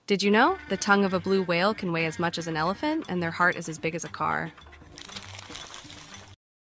Did you know? The tongue of a blue whale can weigh as much as an elephant, and their heart is as big as a car.